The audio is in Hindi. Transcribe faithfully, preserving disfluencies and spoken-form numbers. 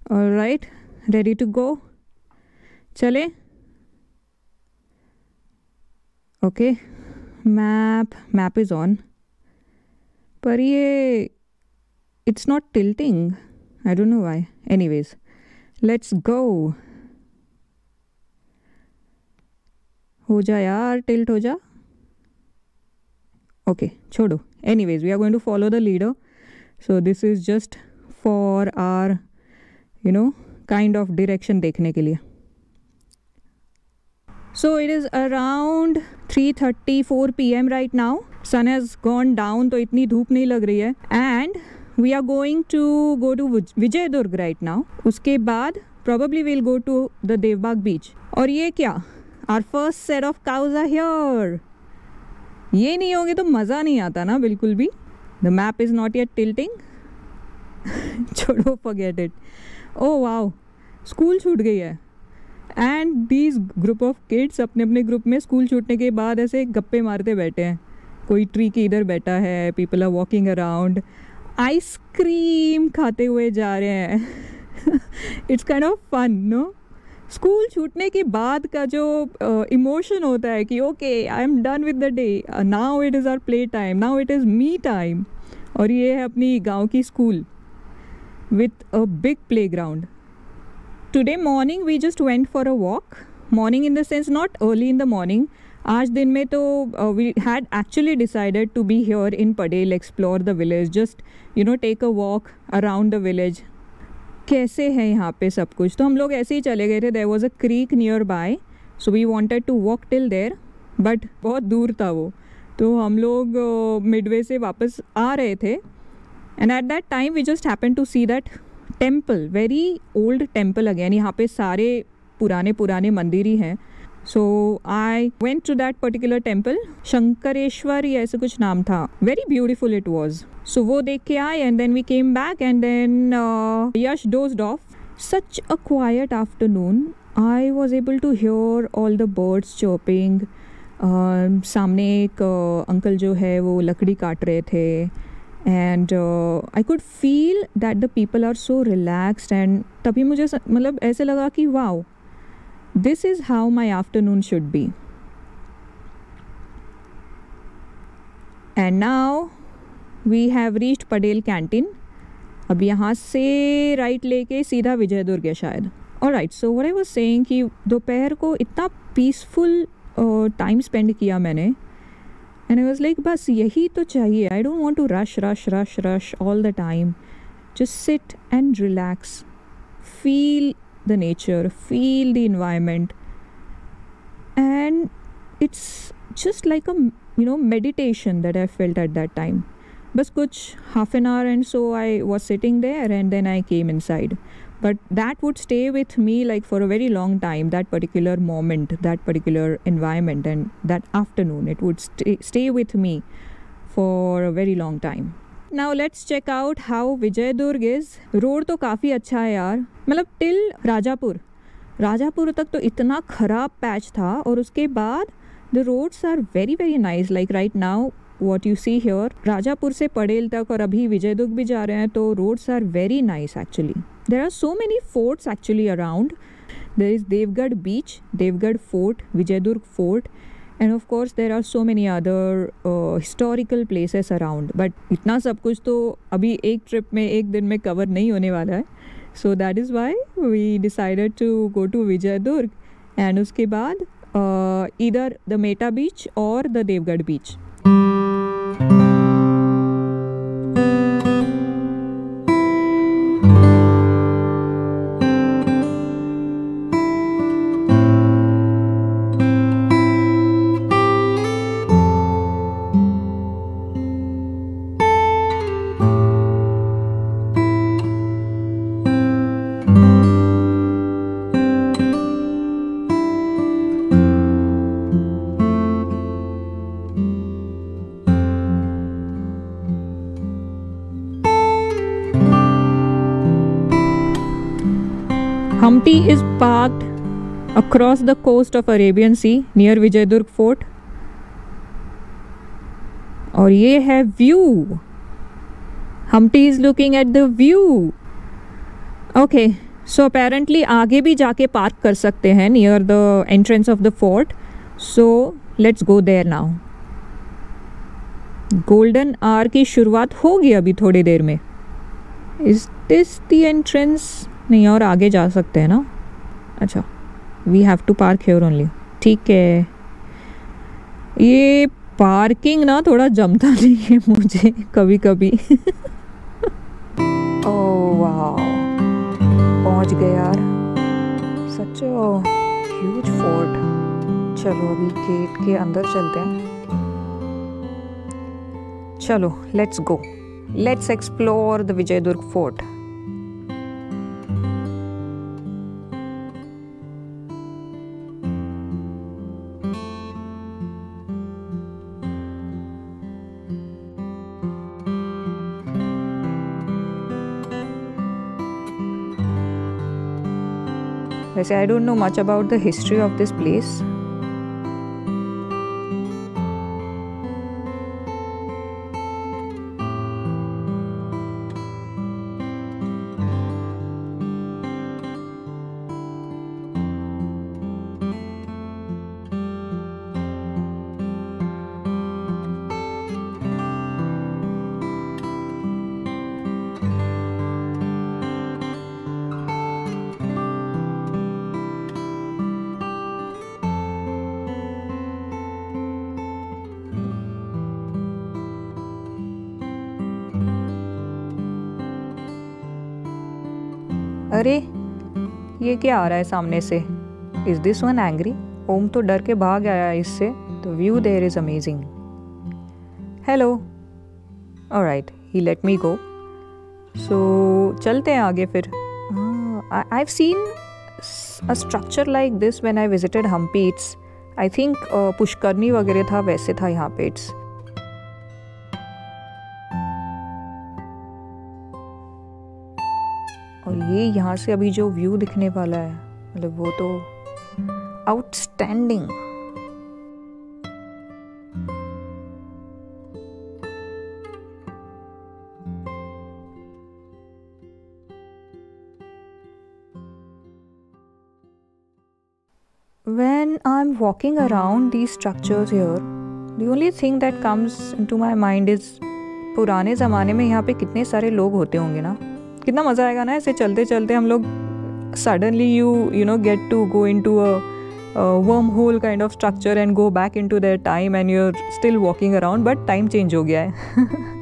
ऑलराइट, रेडी टू गो, चले। Okay, map map is on, पर ये it's not tilting, I don't know why. Anyways, let's go. हो जा यार, टिल्ट हो जा। ओके okay, छोड़ो। Anyways, we are going to follow the leader, so this is just for are you know kind of direction देखने के लिए। So it is around three thirty four P M right now. Sun has gone down, तो इतनी धूप नहीं लग रही है। And we are going to go to Vijaydurg right now. उसके बाद probably we'll go to the Devbag बीच। और ये क्या, our first set of cows are here। ये नहीं होंगे तो मज़ा नहीं आता ना बिल्कुल भी। The map is not yet tilting। छोड़ो, forget it। oh wow, school छूट गई है। And these group of kids अपने अपने ग्रुप में स्कूल छूटने के बाद ऐसे गप्पे मारते बैठे हैं। कोई ट्री के इधर बैठा है, people are walking around, ice cream खाते हुए जा रहे हैं। It's kind of fun, no. School छूटने के बाद का जो इमोशन uh, होता है कि okay I am done with the day, now it is our play time, now it is me time. और ये है अपनी गांव की school with a big playground. Today morning we just went for a walk, morning in the sense not early in the morning. आज दिन में तो we had actually decided to be here in Padel, explore the village, just you know take a walk around the village. कैसे है यहाँ पे सब कुछ, तो हम लोग ऐसे ही चले गए थे। There was a creek nearby, so we wanted to walk till there, but बहुत दूर था वो, तो हम लोग मिडवे uh, से वापस आ रहे थे। And at that time we just happen to see that temple, very old temple again. यहाँ पे सारे पुराने पुराने मंदिर ही हैं। So I went to that particular temple, Shankareshwar या ऐसे कुछ नाम था। Very beautiful it was. सो वो देख के आए and then we came back and then Yash dozed off. Such a quiet afternoon, I was able to hear all the birds chirping. सामने एक अंकल uh, जो है वो लकड़ी काट रहे थे। And I could feel that the people are so relaxed. And तभी मुझे मतलब ऐसे लगा कि wow, this is how my afternoon should be. And now we have reached Padel canteen. अब यहाँ से राइट लेके सीधा विजयदुर्ग है शायद। Alright, so what I was saying कि दोपहर को इतना पीसफुल टाइम स्पेंड किया मैंने। एंड आई वाज लाइक बस यही तो चाहिए। I don't want to rush rush rush rush all the time. Just sit and relax, feel the nature, feel the environment, and it's just like a you know meditation that I felt at that time. बस कुछ half an hour and so I was sitting there and then I came inside. But that would stay with me like for a very long time, that particular moment, that particular environment and that afternoon, it would stay, stay with me for a very long time. Now let's check out how Vijaydurg is. Road तो काफ़ी अच्छा है यार, मतलब टिल राजापुर राजापुर तक तो इतना ख़राब पैच था, और उसके बाद the roads are very very nice. Like right now what you see here, Rajapur से पडेल तक, और अभी विजयदुर्ग भी जा रहे हैं, तो roads are very nice actually. There are so many forts actually around. There is Devgad beach, Devgad fort, Vijaydurg fort, and of course there are so many other uh, historical places around, but इतना सब कुछ तो अभी एक ट्रिप में एक दिन में कवर नहीं होने वाला है। so that is why we decided to go to Vijaydurg and उसके बाद uh, either the Meta beach or the Devgad beach। Humpty is parked across the coast of Arabian Sea near Vijaydurg fort. और ये है view. Humpty is looking at the view. Okay, so apparently आगे भी जाके पार्क कर सकते हैं near the entrance of the fort. So let's go there now. Golden hour की शुरुआत होगी अभी थोड़ी देर में. Is this the entrance? नहीं, और आगे जा सकते हैं ना. अच्छा, we have to park here only. ठीक है. ये पार्किंग ना थोड़ा जमता नहीं है मुझे कभी कभी. ओह वाह, पहुंच गए यार. सच ह्यूज फोर्ट. चलो अभी गेट के अंदर चलते हैं. चलो let's go. Let's explore the Vijaydurg fort. वैसे I don't know much about the history of this place. अरे ये क्या आ रहा है सामने से? Is this one angry? Om तो डर के भाग आया इससे. The view there is amazing. Hello. Alright, he let me go. सो चलते हैं आगे फिर. I have seen a structure like this when I visited Hampi. It's I think Pushkarni वगैरह था, वैसे था यहाँ पे. इट्स और ये यहाँ से अभी जो व्यू दिखने वाला है, मतलब वो तो outstanding. When I'm walking around these structures here, the only thing that comes into my mind is पुराने ज़माने में यहाँ पे कितने सारे लोग होते होंगे ना. कितना मज़ा आएगा ना ऐसे चलते चलते हम लोग. Suddenly you you know get to go into a wormhole kind of structure and go back into their time and you are still walking around, but time change हो गया है.